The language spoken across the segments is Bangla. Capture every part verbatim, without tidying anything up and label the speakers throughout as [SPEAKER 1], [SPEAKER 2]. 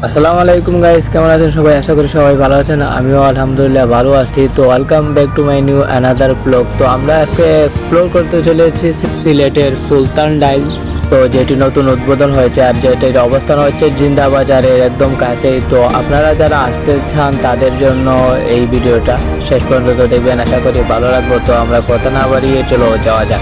[SPEAKER 1] আসসালামু আলাইকুম গাইস, কেমন আছেন সবাই? আশা করি সবাই ভালো আছেন। আমিও আলহামদুলিল্লাহ ভালো আছি। তো welcome back to my new another blog. তো আমরা আজকে এক্সপ্লোর করতে চলেছি সিলেটের সুলতান ডাইন, তো যেটি নতুন উদ্বোধন হয়েছে আর যেটির অবস্থান হচ্ছে জিন্দাবাজারের একদম কাছেই। তো আপনারা যারা আসতে চান তাদের জন্য এই ভিডিওটা শেষ পর্যন্ত দেখবেন, আশা করি ভালো লাগবে। তো আমরা কথা না বাড়িয়ে চলো যাওয়া যাক।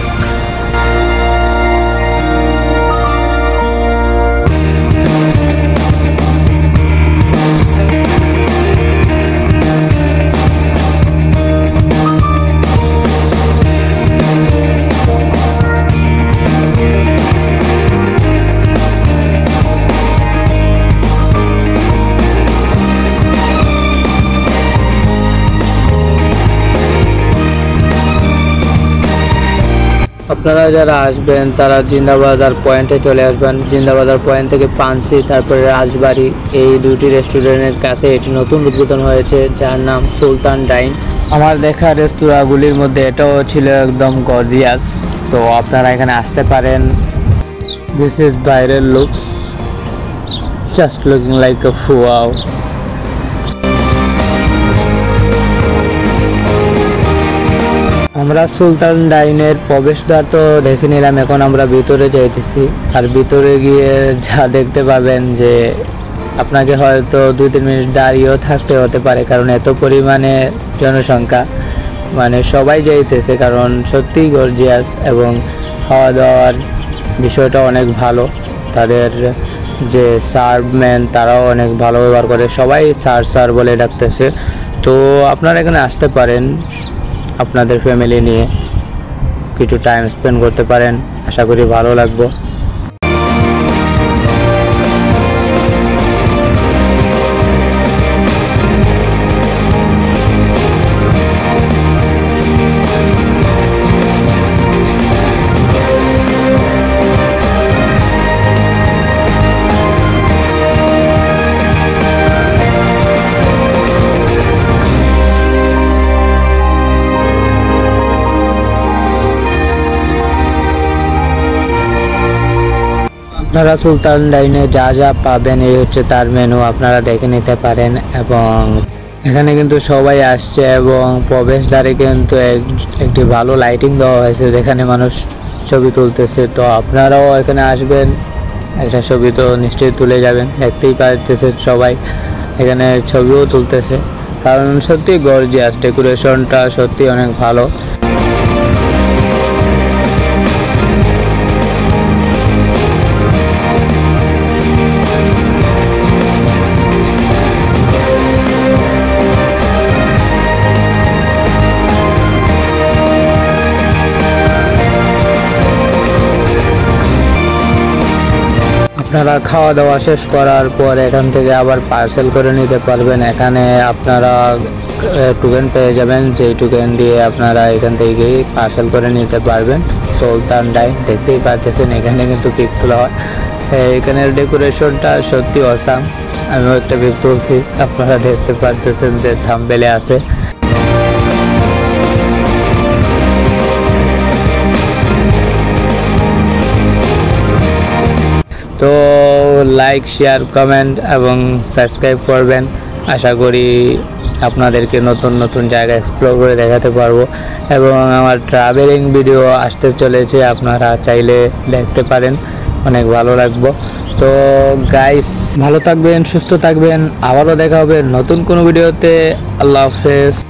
[SPEAKER 1] আপনারা যারা আসবেন তারা জিন্দাবাজার পয়েন্টে চলে আসবেন। জিন্দাবাজার পয়েন্ট থেকে পানসি, তারপরে রাজবাড়ি, এই দুটি রেস্টুরেন্টের কাছে এটি নতুন উদ্বোধন হয়েছে যার নাম সুলতান ডাইন। আমার দেখা রেস্তোরাঁগুলির মধ্যে এটাও ছিল একদম গর্জিয়াস। তো আপনারা এখানে আসতে পারেন। দিস ইজ বাইরের looks, just looking like a wow. আমরা সুলতান ডাইনের প্রবেশদ্বার তো দেখে নিলাম, এখন আমরা ভিতরে যাইতেছি। আর ভিতরে গিয়ে যা দেখতে পাবেন যে আপনাকে হয়তো দুই তিন মিনিট দাঁড়িয়েও থাকতে হতে পারে, কারণ এত পরিমাণে জনসংখ্যা, মানে সবাই যাইতেছে, কারণ সত্যিই গর্জিয়াস। এবং খাওয়া দাওয়ার বিষয়টা অনেক ভালো। তাদের যে সার্ভম্যান তারাও অনেক ভালো ব্যবহার করে, সবাই স্যার স্যার বলে ডাকতেছে। তো আপনারা এখানে আসতে পারেন, আপনাদের ফ্যামিলি নিয়ে কিছু টাইম স্পেন্ড করতে পারেন, আশা করি ভালো লাগবে। আপনারা সুলতান ডাইনে যা যা পাবেন এই হচ্ছে তার মেনু, আপনারা দেখে নিতে পারেন। এবং এখানে কিন্তু সবাই আসছে এবং প্রবেশদ্বারে কিন্তু একটি ভালো লাইটিং দেওয়া হয়েছে যেখানে মানুষ ছবি তুলতেছে। তো আপনারাও এখানে আসবেন, একটা ছবি তো নিশ্চয়ই তুলে যাবেন। দেখতেই পাচ্ছেন সবাই এখানে ছবিও তুলতেছে, কারণ সত্যি গর্জিয়াস, ডেকোরেশনটা সত্যি অনেক ভালো। আপনারা খাওয়া দাওয়া শেষ করার পর এখান থেকে আবার পার্সেল করে নিতে পারবেন। এখানে আপনারা টোকেন পেয়ে যাবেন, যেই টোকেন দিয়ে আপনারা এখান থেকে পার্সেল করে নিতে পারবেন। সুলতান ডাইন দেখতেই পাচ্ছেন, এখানে কিন্তু পিক তোলা হয়। এখানের ডেকোরেশনটা সত্যি অসাম। আমিও একটা পিক তুলছি, আপনারা দেখতে পাচ্ছেন যে থাম্বনেলে আছে। তো লাইক, শেয়ার, কমেন্ট এবং সাবস্ক্রাইব করবেন। আশা করি আপনাদেরকে নতুন নতুন জায়গা এক্সপ্লোর করে দেখাতে পারবো। এবং আমার ট্রাভেলিং ভিডিও আসতে চলেছে, আপনারা চাইলে দেখতে পারেন, অনেক ভালো লাগবে। তো গাইস, ভালো থাকবেন, সুস্থ থাকবেন, আবারও দেখা হবে নতুন কোনো ভিডিওতে। আল্লাহ হাফেজ।